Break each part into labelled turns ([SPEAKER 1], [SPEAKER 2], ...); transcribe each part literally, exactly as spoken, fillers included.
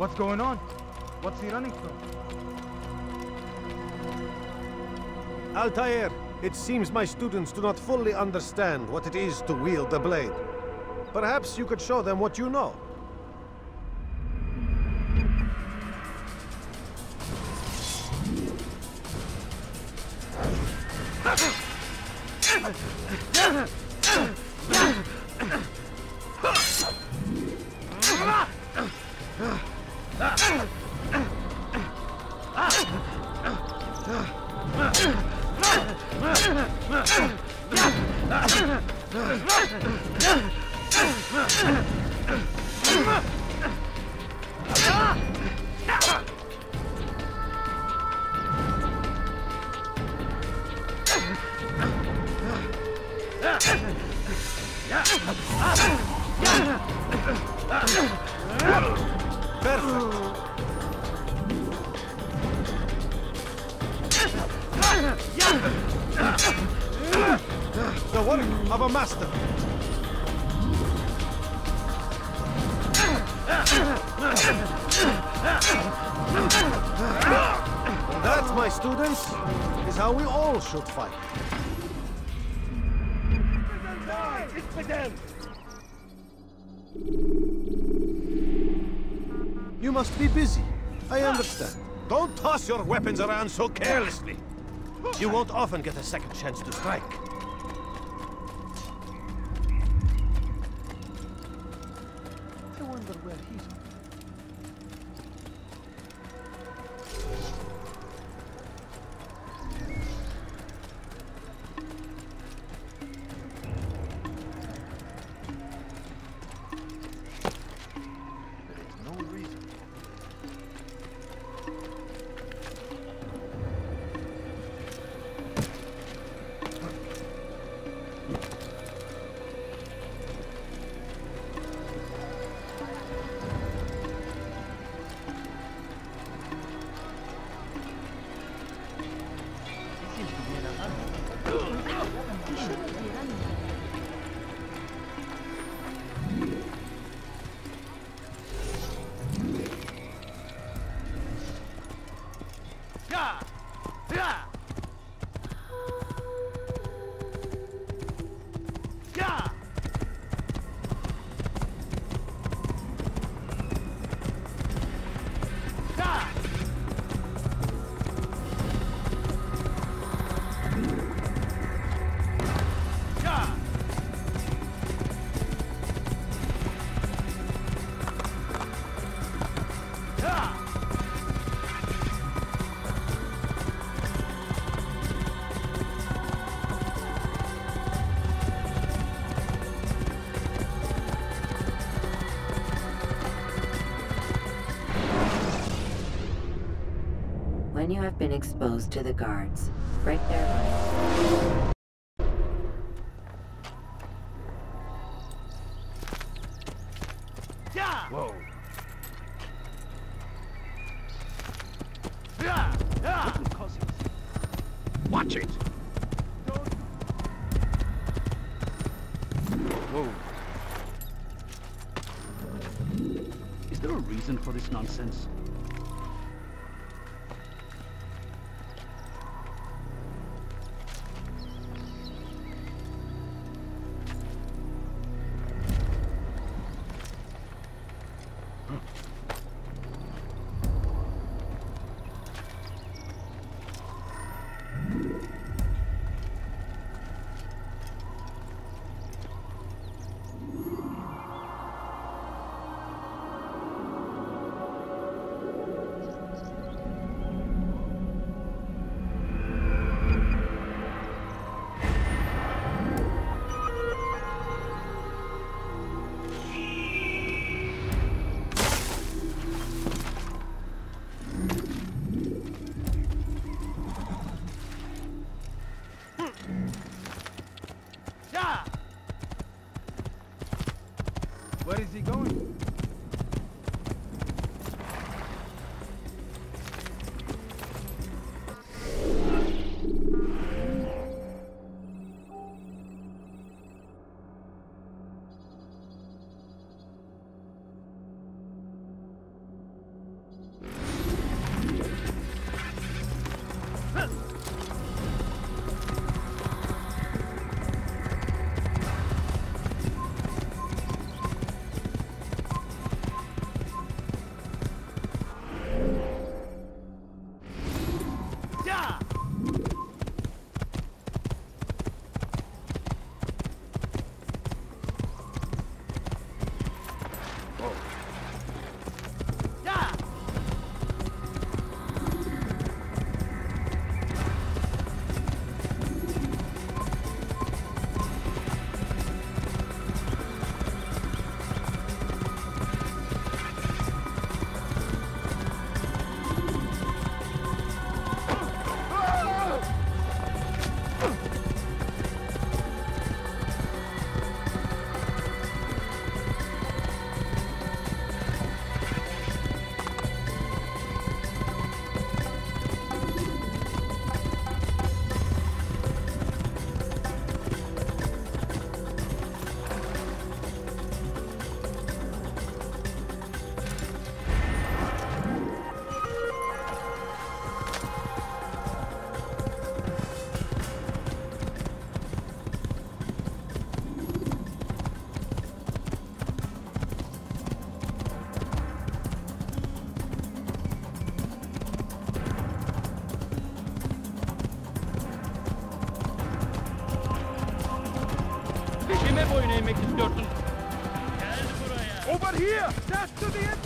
[SPEAKER 1] What's going on? What's he running from?
[SPEAKER 2] Altair, it seems my students do not fully understand what it is to wield the blade. Perhaps you could show them what you know. The work of a master. That, my students, is how we all should fight. You must be busy. I understand. Don't toss your weapons around so carelessly. You won't often get a second chance to strike. I wonder where he's...
[SPEAKER 3] When you have been exposed to the guards, break their line.
[SPEAKER 1] Whoa.
[SPEAKER 2] What would cause it? Watch it!
[SPEAKER 1] Whoa.
[SPEAKER 4] Is there a reason for this nonsense?
[SPEAKER 1] Where is he going?
[SPEAKER 4] kime boyun eğmek istiyorsun? Gel buraya.
[SPEAKER 1] Over here! Dash to the end!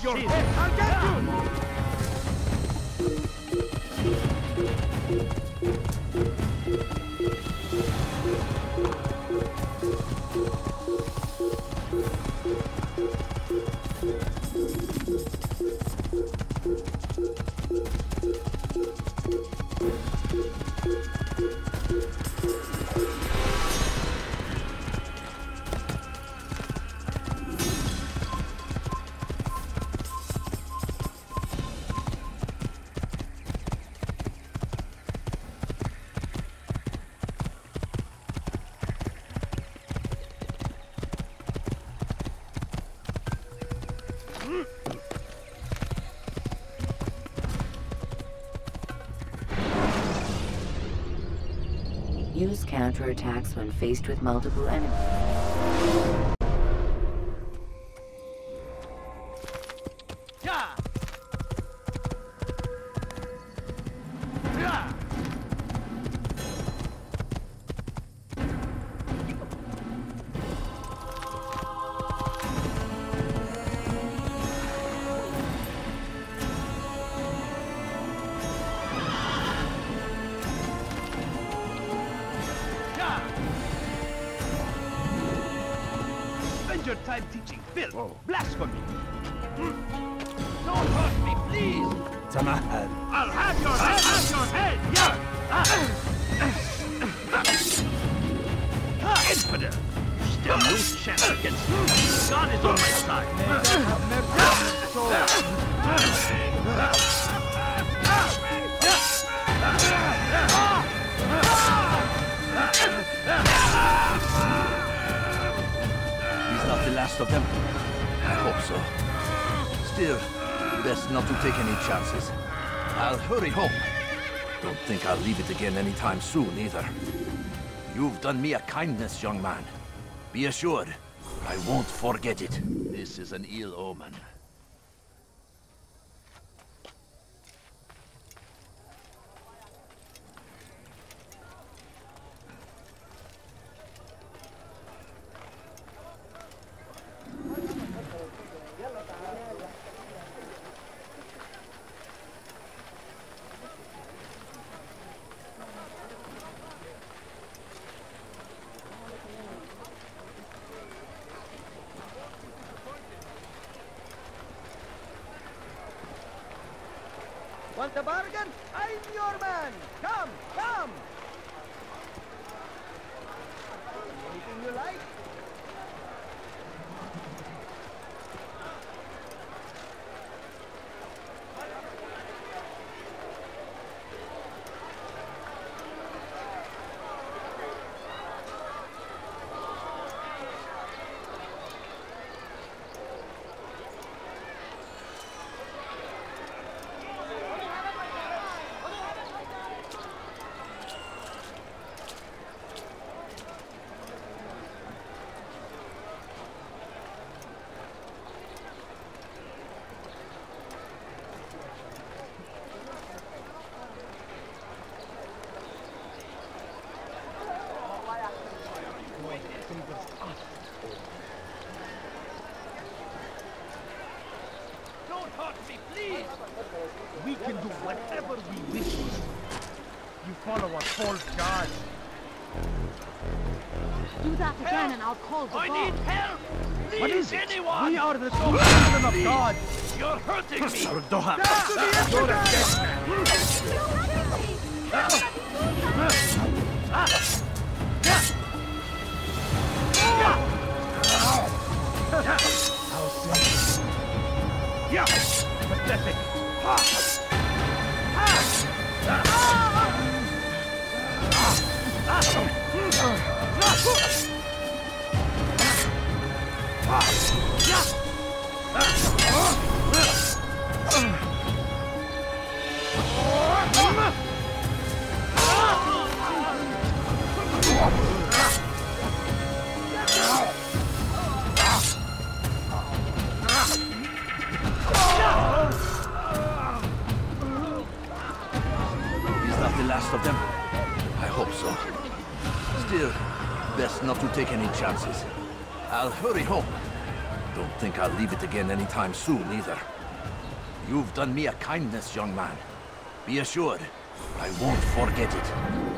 [SPEAKER 1] off your head! I'll get you!
[SPEAKER 3] Use counterattacks when faced with multiple enemies.
[SPEAKER 1] Yeah! Yeah! Spend your time teaching filth,
[SPEAKER 2] Whoa.
[SPEAKER 1] blasphemy. Hmm. Don't hurt me, please.
[SPEAKER 2] Tamir.
[SPEAKER 1] I'll have your head. I'll have your head. Yeah. Ah. Infidel. Still no chance against me. God is on my side.
[SPEAKER 5] Not the last of them. I hope so. Still, best not to take any chances. I'll hurry home. Don't think I'll leave it again anytime soon, either. You've done me a kindness, young man. Be assured, I won't forget it. This is an ill omen.
[SPEAKER 1] Want a bargain? I'm your man! Come, come! Anything you like? Don't hurt me, please! We can do whatever we wish. You follow a false god.
[SPEAKER 6] Do that again and I'll call the
[SPEAKER 1] I
[SPEAKER 6] god.
[SPEAKER 1] need help! Please,
[SPEAKER 4] What is it?
[SPEAKER 1] anyone!
[SPEAKER 4] We are the children of God.
[SPEAKER 1] You're hurting me!
[SPEAKER 2] Sardoha.
[SPEAKER 1] You're a dead
[SPEAKER 2] Yeah. Pathetic. Ha.
[SPEAKER 5] The last of them? I hope so. Still, best not to take any chances. I'll hurry home. Don't think I'll leave it again anytime soon, either. You've done me a kindness, young man. Be assured, I won't forget it.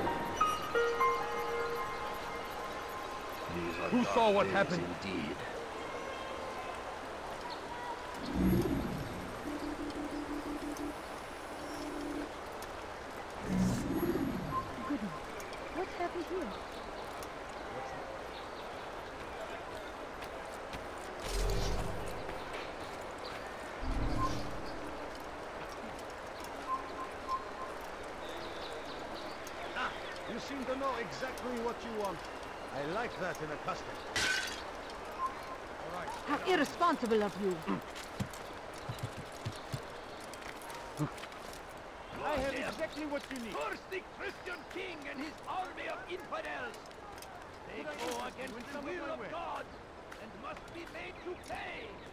[SPEAKER 1] Who saw what happened?
[SPEAKER 5] Indeed.
[SPEAKER 6] Goodness, what's happened here?
[SPEAKER 2] You seem to know exactly what you want. I like that in a customer. All right.
[SPEAKER 6] How irresponsible of you.
[SPEAKER 1] I have exactly what you need.
[SPEAKER 5] Curse the Christian king and his army of infidels! They go against the will of God and must be made to pay!